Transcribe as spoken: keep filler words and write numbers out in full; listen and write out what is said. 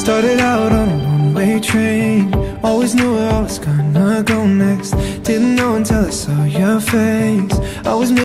Started out on a one-way train, always knew where I was gonna go next. Didn't know until I saw your face. I was